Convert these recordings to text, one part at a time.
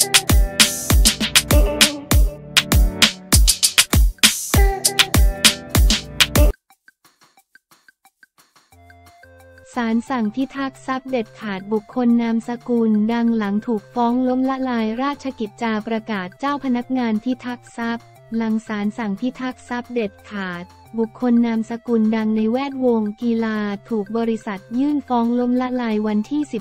ศาลสั่งพิทักษ์ทรัพย์เด็ดขาดบุคคลนามสกุลดังหลังถูกฟ้องล้มละลายราชกิจจาประกาศเจ้าพนักงานพิทักษ์ทรัพย์หลังศาลสั่งพิทักษ์ทรัพย์เด็ดขาดบุคคลนามสกุลดังในแวดวงกีฬาถูกบริษัทยื่นฟ้องล้มละลายวันที่ 12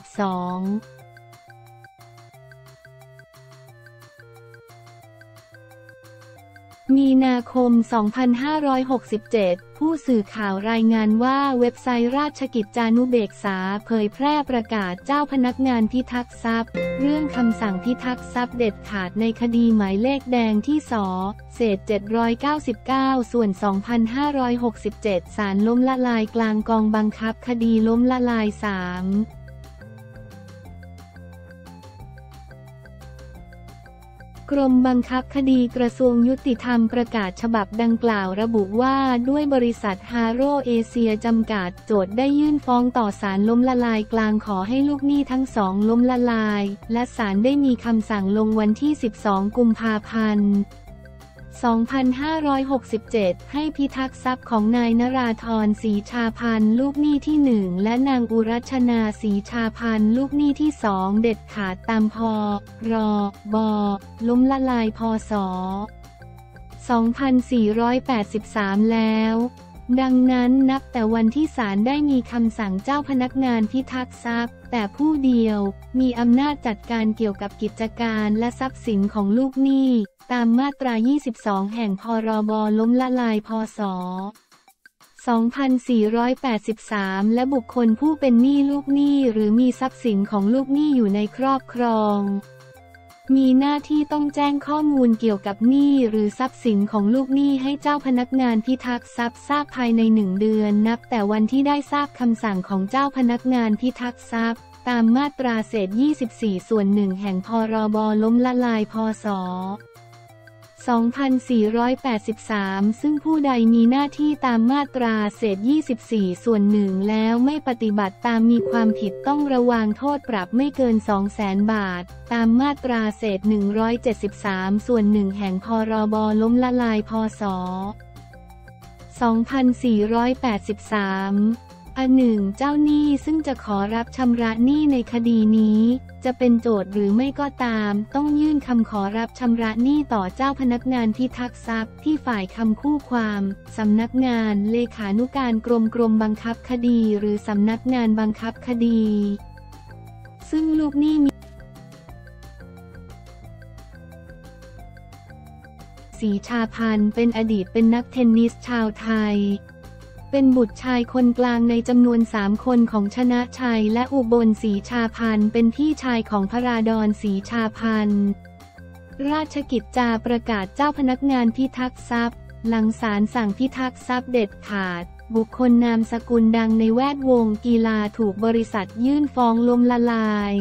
มีนาคม 2567 ผู้สื่อข่าวรายงานว่าเว็บไซต์ราชกิจจานุเบกษาเผยแพร่ประกาศเจ้าพนักงานพิทักษ์ทรัพย์เรื่องคำสั่งพิทักษ์ทรัพย์เด็ดขาดในคดีหมายเลขแดงที่ส.เศษ799ส่วน2567ศาลล้มละลายกลางกองบังคับคดีล้มละลาย 3กรมบังคับคดีกระทรวงยุติธรรมประกาศฉบับดังกล่าวระบุว่าด้วยบริษัทฮาโร่เอเชียจำกัดโจทก์ได้ยื่นฟ้องต่อศาลล้มละลายกลางขอให้ลูกหนี้ทั้งสองล้มละลายและศาลได้มีคำสั่งลงวันที่ 12 กุมภาพันธ์ 2567 ให้พิทักษ์ทรัพย์ของนายนราธร ศรีชาพันธ์ลูกหนี้ที่ 1และนางอุรัชนา ศรีชาพันธ์ลูกหนี้ที่ 2เด็ดขาดตามพ.ร.บ.ล้มละลายพ.ศ. 2483 แล้วดังนั้นนับแต่วันที่ศาลได้มีคำสั่งเจ้าพนักงานพิทักษ์ทรัพย์แต่ผู้เดียวมีอำนาจจัดการเกี่ยวกับกิจการและทรัพย์สินของลูกหนี้ตามมาตรา 22 แห่งพ.ร.บ.ล้มละลายพ.ศ. 2483 และบุคคลผู้เป็นหนี้ลูกหนี้หรือมีทรัพย์สินของลูกหนี้อยู่ในครอบครองมีหน้าที่ต้องแจ้งข้อมูลเกี่ยวกับหนี้หรือทรัพย์สินของลูกหนี้ให้เจ้าพนักงานพิทักษ์ทรัพย์ทราบภายใน1 เดือนนับแต่วันที่ได้ทราบคำสั่งของเจ้าพนักงานพิทักษ์ทรัพย์ตามมาตราเศษ24ส่วน1แห่งพ.ร.บ.ล้มละลายพ.ศ. 2483 ซึ่งผู้ใดมีหน้าที่ตามมาตราเศษ24ส่วน1แล้วไม่ปฏิบัติตามมีความผิดต้องระวางโทษปรับไม่เกิน 200,000 บาทตามมาตราเศษ173ส่วน1แห่งพ.ร.บ.ล้มละลายพ.ศ. 24831เจ้าหนี้ซึ่งจะขอรับชำระหนี้ในคดีนี้จะเป็นโจทก์หรือไม่ก็ตามต้องยื่นคำขอรับชำระหนี้ต่อเจ้าพนักงานพิทักษ์ทรัพย์ที่ฝ่ายคำคู่ความสำนักงานเลขานุการกรมบังคับคดีหรือสำนักงานบังคับคดีซึ่งลูกหนี้มีศรีชาพันธ์เป็นอดีตเป็นนักเทนนิสชาวไทยเป็นบุตรชายคนกลางในจำนวน3 คนของชนะชัยและอุบลศรีชาพันธ์เป็นพี่ชายของพระราดรศรีชาพันธ์ราชกิจจาประกาศเจ้าพนักงานพิทักษ์ทรัพย์หลังศาลสั่งพิทักษ์ทรัพย์เด็ดขาดบุคคลนามสกุลดังในแวดวงกีฬาถูกบริษัทยื่นฟ้องล้มละลาย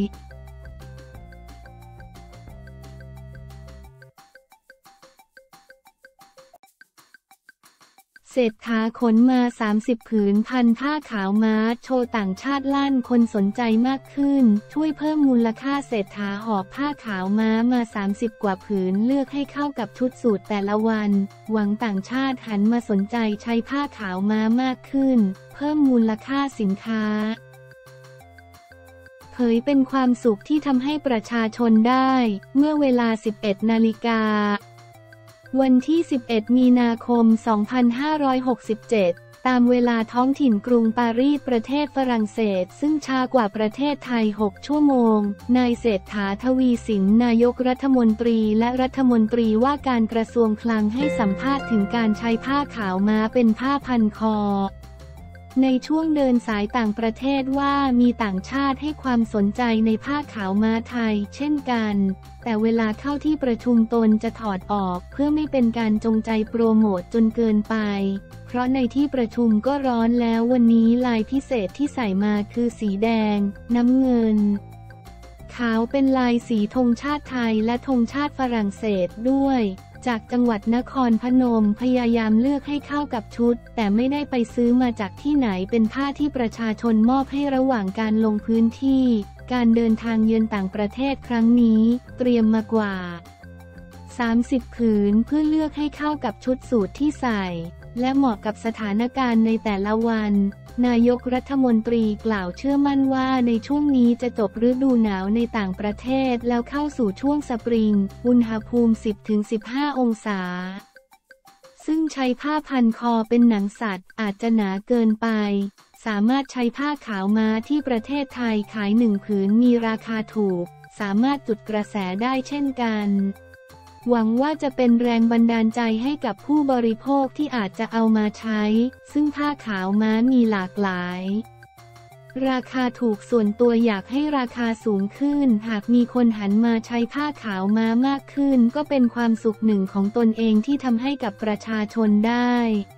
เศรษฐาขนมา30 ผืนพันผ้าขาวม้าโชว์ต่างชาติลั่นคนสนใจมากขึ้นช่วยเพิ่มมูลค่าเศรษฐาหอบผ้าขาวม้ามา30 กว่าผืนเลือกให้เข้ากับชุดสูทแต่ละวันหวังต่างชาติหันมาสนใจใช้ผ้าขาวม้ามากขึ้นเพิ่มมูลค่าสินค้าเผยเป็นความสุขที่ทำให้ประชาชนได้เมื่อเวลา 11 นาฬิกาวันที่ 11 มีนาคม 2567 ตามเวลาท้องถิ่นกรุงปารีสประเทศฝรั่งเศสซึ่งช้ากว่าประเทศไทย 6 ชั่วโมงนายเศรษฐา ทวีสินนายกรัฐมนตรีและรัฐมนตรีว่าการกระทรวงคลังให้สัมภาษณ์ถึงการใช้ผ้าขาวม้าเป็นผ้าพันคอในช่วงเดินสายต่างประเทศว่ามีต่างชาติให้ความสนใจในผ้าขาวม้าไทยเช่นกันแต่เวลาเข้าที่ประชุมตนจะถอดออกเพื่อไม่เป็นการจงใจโปรโมทจนเกินไปเพราะในที่ประชุมก็ร้อนแล้ววันนี้ลายพิเศษที่ใส่มาคือสีแดงน้ำเงินขาวเป็นลายสีธงชาติไทยและธงชาติฝรั่งเศสด้วยจากจังหวัดนครพนมพยายามเลือกให้เข้ากับชุดแต่ไม่ได้ไปซื้อมาจากที่ไหนเป็นผ้าที่ประชาชนมอบให้ระหว่างการลงพื้นที่การเดินทางเยือนต่างประเทศครั้งนี้เตรียมมากว่า30 ผืนเพื่อเลือกให้เข้ากับชุดสูทที่ใส่และเหมาะกับสถานการณ์ในแต่ละวันนายกรัฐมนตรีกล่าวเชื่อมั่นว่าในช่วงนี้จะจบฤดูหนาวในต่างประเทศแล้วเข้าสู่ช่วงสปริงอุณหภูมิ 10-15 องศาซึ่งใช้ผ้าพันคอเป็นหนังสัตว์อาจจะหนาเกินไปสามารถใช้ผ้าขาวม้าที่ประเทศไทยขาย1 ผืนมีราคาถูกสามารถจุดกระแสได้เช่นกันหวังว่าจะเป็นแรงบันดาลใจให้กับผู้บริโภคที่อาจจะเอามาใช้ซึ่งผ้าขาวม้ามีหลากหลายราคาถูกส่วนตัวอยากให้ราคาสูงขึ้นหากมีคนหันมาใช้ผ้าขาวม้ามากขึ้นก็เป็นความสุขหนึ่งของตนเองที่ทำให้กับประชาชนได้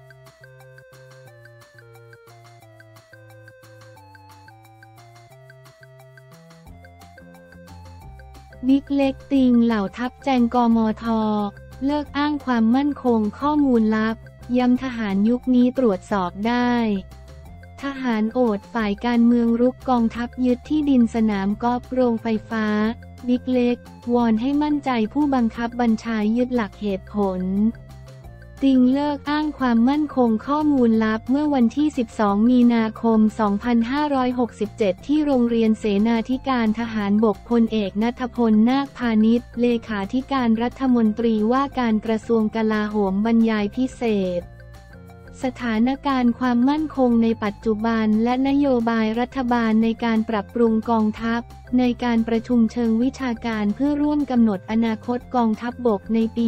บิ๊กเล็กติงเหล่าทัพแจงกมท.เลิกอ้างความมั่นคงข้อมูลลับย้ำทหารยุคนี้ตรวจสอบได้ทหารโอดฝ่ายการเมืองรุกกองทัพยึดที่ดินสนามกอล์ฟโรงไฟฟ้าบิ๊กเล็กวอนให้มั่นใจผู้บังคับบัญชายึดหลักเหตุผลติงเลิกอ้างความมั่นคงข้อมูลลับเมื่อวันที่ 12 มีนาคม 2567 ที่โรงเรียนเสนาธิการทหารบกพลเอกณัฐพล นาคพานิชเลขาธิการรัฐมนตรีว่าการกระทรวงกลาโหมบรรยายพิเศษสถานการณ์ความมั่นคงในปัจจุบันและนโยบายรัฐบาลในการปรับปรุงกองทัพในการประชุมเชิงวิชาการเพื่อร่วมกำหนดอนาคตกองทัพบกในปี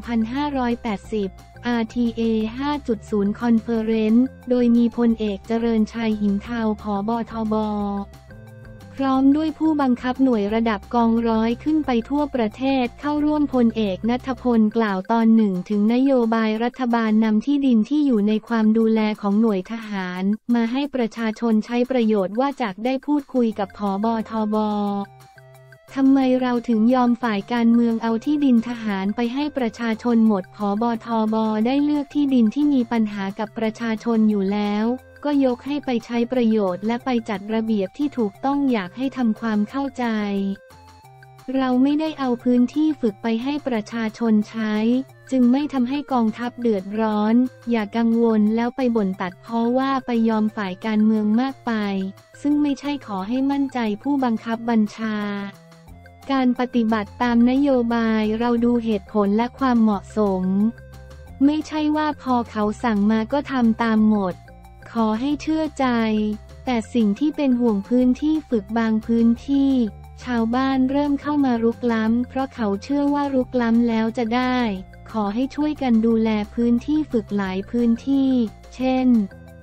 2580 RTA 5.0 Conference โดยมีพลเอกเจริญชัยหินเทา ผบ.ทบ.พร้อมด้วยผู้บังคับหน่วยระดับกองร้อยขึ้นไปทั่วประเทศเข้าร่วมพลเอกณัฐพลกล่าวตอนหนึ่งถึงนโยบายรัฐบาลนำที่ดินที่อยู่ในความดูแลของหน่วยทหารมาให้ประชาชนใช้ประโยชน์ว่าจากได้พูดคุยกับผบ.ทบ.ทำไมเราถึงยอมฝ่ายการเมืองเอาที่ดินทหารไปให้ประชาชนหมดผบ.ทบ.ได้เลือกที่ดินที่มีปัญหากับประชาชนอยู่แล้วก็ยกให้ไปใช้ประโยชน์และไปจัดระเบียบที่ถูกต้องอยากให้ทำความเข้าใจเราไม่ได้เอาพื้นที่ฝึกไปให้ประชาชนใช้จึงไม่ทำให้กองทัพเดือดร้อนอย่ากังวลแล้วไปบ่นตัดเพราะว่าไปยอมฝ่ายการเมืองมากไปซึ่งไม่ใช่ขอให้มั่นใจผู้บังคับบัญชาการปฏิบัติตามนโยบายเราดูเหตุผลและความเหมาะสมไม่ใช่ว่าพอเขาสั่งมาก็ทำตามหมดขอให้เชื่อใจแต่สิ่งที่เป็นห่วงพื้นที่ฝึกบางพื้นที่ชาวบ้านเริ่มเข้ามารุกล้ำเพราะเขาเชื่อว่ารุกล้ำแล้วจะได้ขอให้ช่วยกันดูแลพื้นที่ฝึกหลายพื้นที่เช่น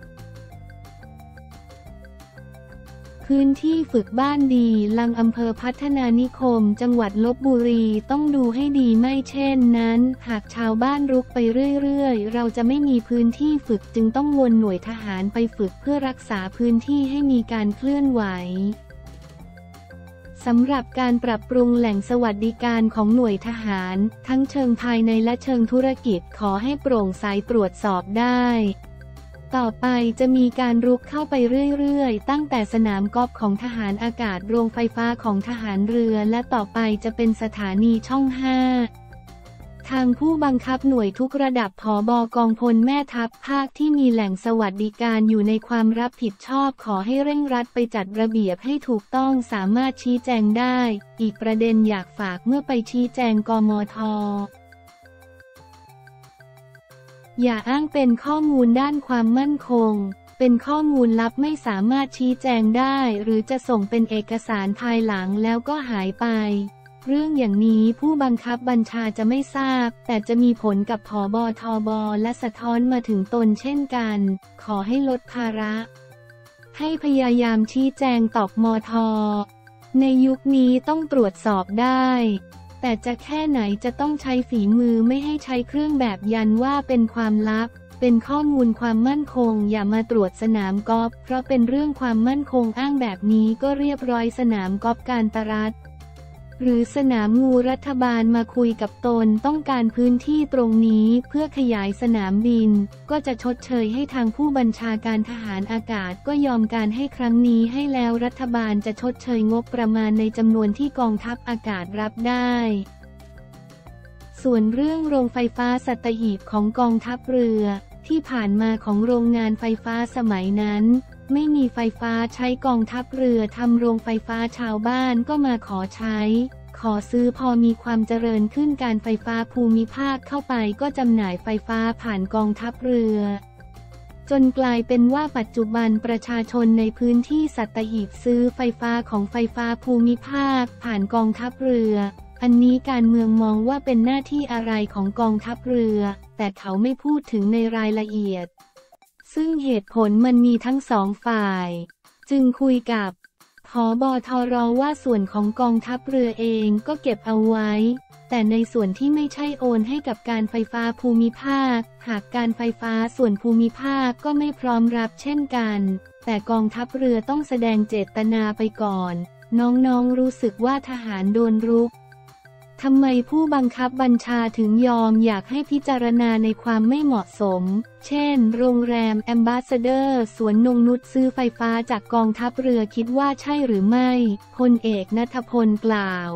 พื้นที่ฝึกบ้านดีลังอำเภอพัฒนานิคมจังหวัดลพบุรีต้องดูให้ดีไม่เช่นนั้นหากชาวบ้านรุกไปเรื่อยๆเราจะไม่มีพื้นที่ฝึกจึงต้องวนหน่วยทหารไปฝึกเพื่อรักษาพื้นที่ให้มีการเคลื่อนไหวสำหรับการปรับปรุงแหล่งสวัสดิการของหน่วยทหารทั้งเชิงภายในและเชิงธุรกิจขอให้โปร่งใสตรวจสอบได้ต่อไปจะมีการรุกเข้าไปเรื่อยๆตั้งแต่สนามกอล์ฟของทหารอากาศโรงไฟฟ้าของทหารเรือและต่อไปจะเป็นสถานีช่อง 5ทางผู้บังคับหน่วยทุกระดับผบ.กองพลแม่ทัพภาคที่มีแหล่งสวัสดิการอยู่ในความรับผิดชอบขอให้เร่งรัดไปจัดระเบียบให้ถูกต้องสามารถชี้แจงได้อีกประเด็นอยากฝากเมื่อไปชี้แจงกมท.อย่าอ้างเป็นข้อมูลด้านความมั่นคงเป็นข้อมูลลับไม่สามารถชี้แจงได้หรือจะส่งเป็นเอกสารภายหลังแล้วก็หายไปเรื่องอย่างนี้ผู้บังคับบัญชาจะไม่ทราบแต่จะมีผลกับผบ.ทบ.และสะท้อนมาถึงตนเช่นกันขอให้ลดภาระให้พยายามชี้แจงตอบมท.ในยุคนี้ต้องตรวจสอบได้แต่จะแค่ไหนจะต้องใช้ฝีมือไม่ให้ใช้เครื่องแบบยันว่าเป็นความลับเป็นข้อมูลความมั่นคงอย่ามาตรวจสนามกอล์ฟเพราะเป็นเรื่องความมั่นคงอ้างแบบนี้ก็เรียบร้อยสนามกอล์ฟกาญตรัตน์หรือสนามงูรัฐบาลมาคุยกับตนต้องการพื้นที่ตรงนี้เพื่อขยายสนามบินก็จะชดเชยให้ทางผู้บัญชาการทหารอากาศก็ยอมการให้ครั้งนี้ให้แล้วรัฐบาลจะชดเชยงบประมาณในจำนวนที่กองทัพอากาศรับได้ส่วนเรื่องโรงไฟฟ้าสัตหีบของกองทัพเรือที่ผ่านมาของโรงงานไฟฟ้าสมัยนั้นไม่มีไฟฟ้าใช้กองทัพเรือทำโรงไฟฟ้าชาวบ้านก็มาขอใช้ขอซื้อพอมีความเจริญขึ้นการไฟฟ้าภูมิภาคเข้าไปก็จำหน่ายไฟฟ้าผ่านกองทัพเรือจนกลายเป็นว่าปัจจุบันประชาชนในพื้นที่สัตหีบซื้อไฟฟ้าของไฟฟ้าภูมิภาคผ่านกองทัพเรืออันนี้การเมืองมองว่าเป็นหน้าที่อะไรของกองทัพเรือแต่เขาไม่พูดถึงในรายละเอียดซึ่งเหตุผลมันมีทั้งสองฝ่ายจึงคุยกับผบ.ทร.ว่าส่วนของกองทัพเรือเองก็เก็บเอาไว้แต่ในส่วนที่ไม่ใช่โอนให้กับการไฟฟ้าภูมิภาคหากการไฟฟ้าส่วนภูมิภาคก็ไม่พร้อมรับเช่นกันแต่กองทัพเรือต้องแสดงเจตนาไปก่อนน้องๆรู้สึกว่าทหารโดนรุกทำไมผู้บังคับบัญชาถึงยอมอยากให้พิจารณาในความไม่เหมาะสมเช่นโรงแรมแอมบาสเดอร์สวนนงนุชซื้อไฟฟ้าจากกองทัพเรือคิดว่าใช่หรือไม่พลเอกณัฐพลกล่าว